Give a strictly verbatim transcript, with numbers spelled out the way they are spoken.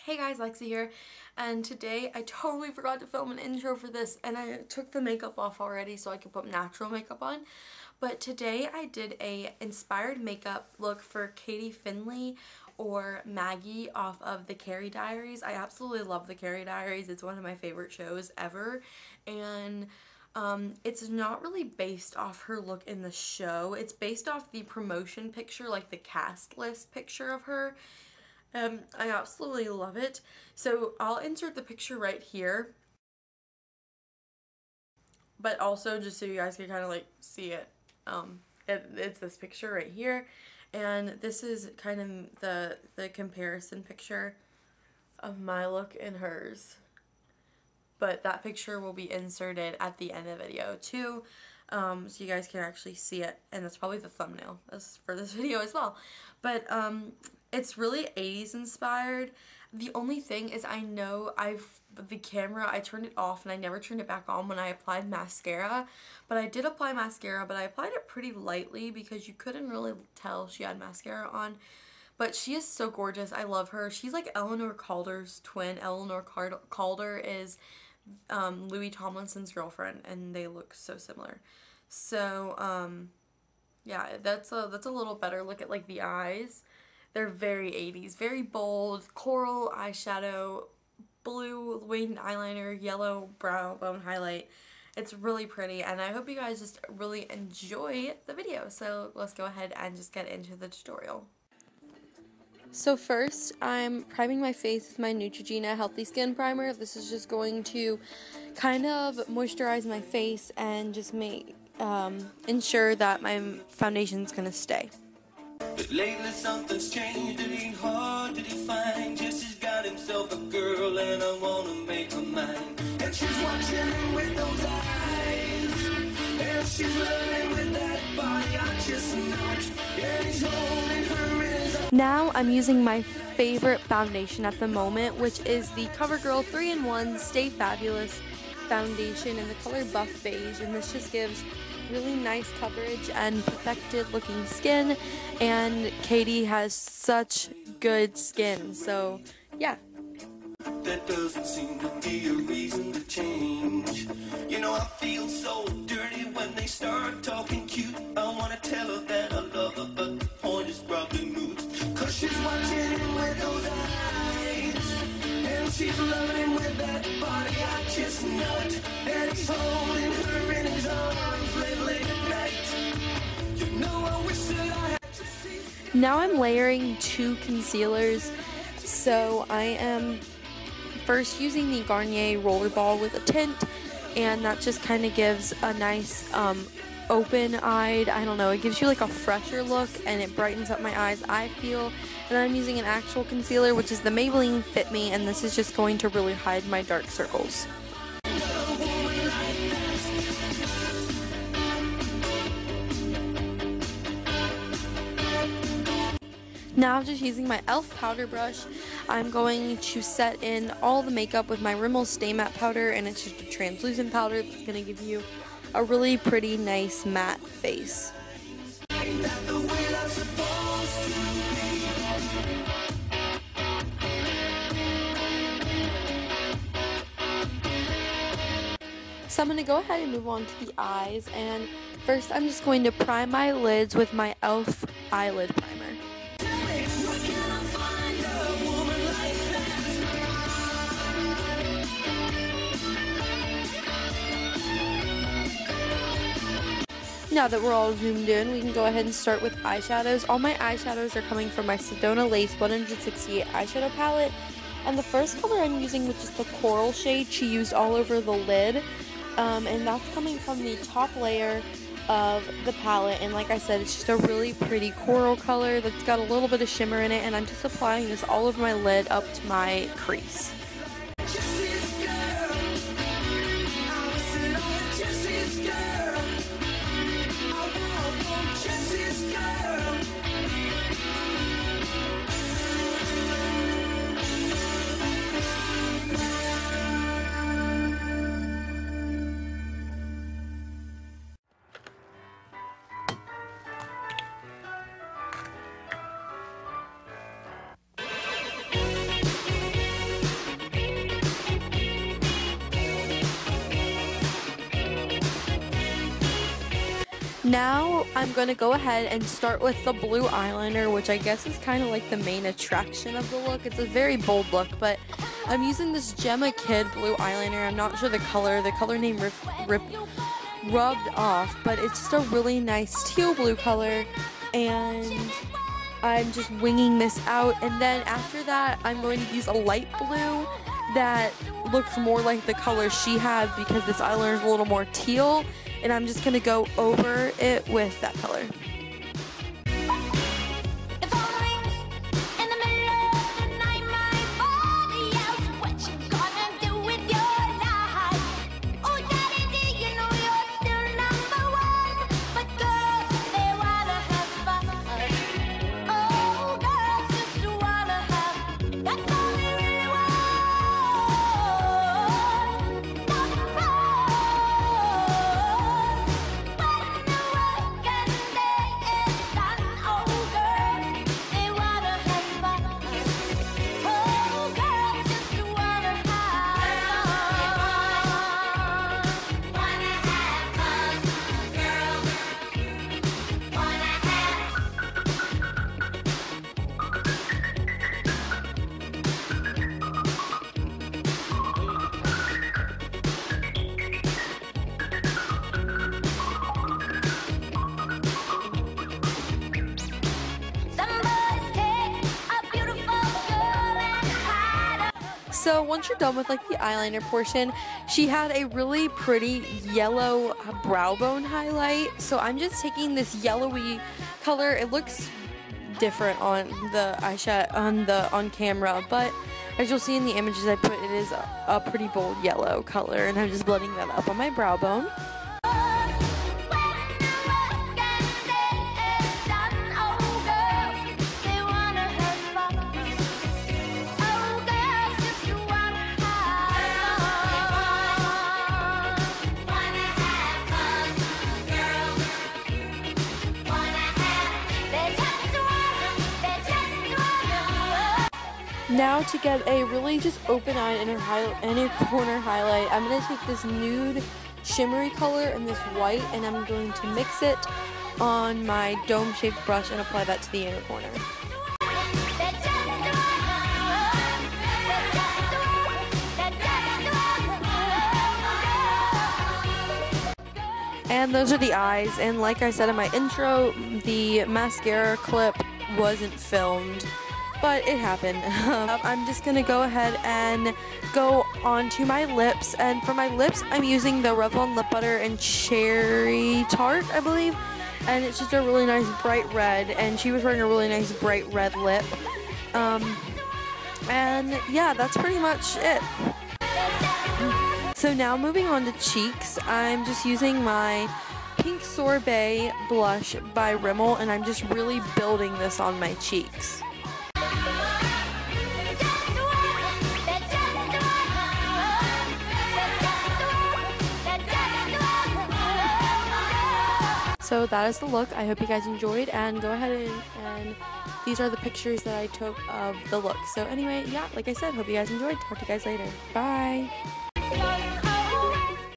Hey guys, Lexi here, and today I totally forgot to film an intro for this, and I took the makeup off already so I could put natural makeup on. But today I did a inspired makeup look for Katie Findlay or Maggie off of the Carrie Diaries. I absolutely love the Carrie Diaries. It's one of my favorite shows ever, and Um, it's not really based off her look in the show. It's based off the promotion picture, like the cast list picture of her. Um, I absolutely love it. So I'll insert the picture right here. But also just so you guys can kind of like see it. Um, it, it's this picture right here. And this is kind of the, the comparison picture of my look and hers. But that picture will be inserted at the end of the video too, um, so you guys can actually see it, and that's probably the thumbnail for this video as well. But um, it's really eighties inspired. The only thing is I know I've the camera, I turned it off and I never turned it back on when I applied mascara, but I did apply mascara, but I applied it pretty lightly because you couldn't really tell she had mascara on. But she is so gorgeous. I love her. She's like Eleanor Calder's twin. Eleanor Calder is um, Louis Tomlinson's girlfriend, and they look so similar. So, um, yeah, that's a, that's a little better look at like the eyes. They're very eighties. Very bold. Coral eyeshadow, blue winged eyeliner, yellow brow bone highlight. It's really pretty, and I hope you guys just really enjoy the video. So let's go ahead and just get into the tutorial. So first, I'm priming my face with my Neutragena Healthy Skin Primer. This is just going to kind of moisturize my face and just make um, ensure that my foundation's gonna stay. But lately something's changed, it ain't hard to define. Jesse's got himself a girl and I wanna make her mine. And she's watching him with those eyes, and she's loving with that body, I just know it. And he's holding her in his arms. Now I'm using my favorite foundation at the moment, which is the CoverGirl three in one Stay Fabulous foundation in the color Buff Beige, and this just gives really nice coverage and perfected looking skin, and Katie has such good skin, so yeah. That doesn't seem to be a reason to change. You know, I feel so dirty when they start talking cute. I wanna tell her that I love her, but the point is probably moot. Cause she's watching him with those eyes, and she's loving him with that body, I just know it. And he's holding her in his arms late, late at night. You know, I wish that I had to see. Now I'm layering two concealers, so I am first using the Garnier Rollerball with a tint, and that just kind of gives a nice um, open-eyed, I don't know, it gives you like a fresher look and it brightens up my eyes, I feel. And then I'm using an actual concealer, which is the Maybelline Fit Me, and this is just going to really hide my dark circles. Now I'm just using my e l f powder brush. I'm going to set in all the makeup with my Rimmel Stay Matte powder, and it's just a translucent powder that's going to give you a really pretty, nice matte face. So I'm going to go ahead and move on to the eyes, and first I'm just going to prime my lids with my e l f eyelid primer. Now that we're all zoomed in, we can go ahead and start with eyeshadows. All my eyeshadows are coming from my Sedona Lace one sixty-eight eyeshadow palette. And the first color I'm using, which is the coral shade, she used all over the lid. Um, and that's coming from the top layer of the palette. And like I said, it's just a really pretty coral color that's got a little bit of shimmer in it. And I'm just applying this all over my lid up to my crease. Now I'm going to go ahead and start with the blue eyeliner, which I guess is kind of like the main attraction of the look. It's a very bold look, but I'm using this Jemma Kidd blue eyeliner. I'm not sure the color. The color name rip, rip, rubbed off, but it's just a really nice teal blue color, and I'm just winging this out. And then after that, I'm going to use a light blue that looks more like the color she had, because this eyeliner is a little more teal, and I'm just going to go over it with that color. So once you're done with like the eyeliner portion, she had a really pretty yellow brow bone highlight. So I'm just taking this yellowy color. It looks different on the eyeshadow on the on camera, but as you'll see in the images I put, it is a, a pretty bold yellow color, and I'm just blending that up on my brow bone. Now to get a really just open eye inner, inner corner highlight, I'm going to take this nude shimmery color and this white, and I'm going to mix it on my dome-shaped brush and apply that to the inner corner. And those are the eyes, and like I said in my intro, the mascara clip wasn't filmed, but it happened. I'm just gonna go ahead and go on to my lips, and for my lips I'm using the Revlon lip butter and cherry tart, I believe, and it's just a really nice bright red, and she was wearing a really nice bright red lip. Um, and yeah, that's pretty much it. So now moving on to cheeks, I'm just using my Pink Sorbet blush by Rimmel, and I'm just really building this on my cheeks. So that is the look. I hope you guys enjoyed, and go ahead and, and these are the pictures that I took of the look. So anyway, yeah, like I said, hope you guys enjoyed. Talk to you guys later. Bye!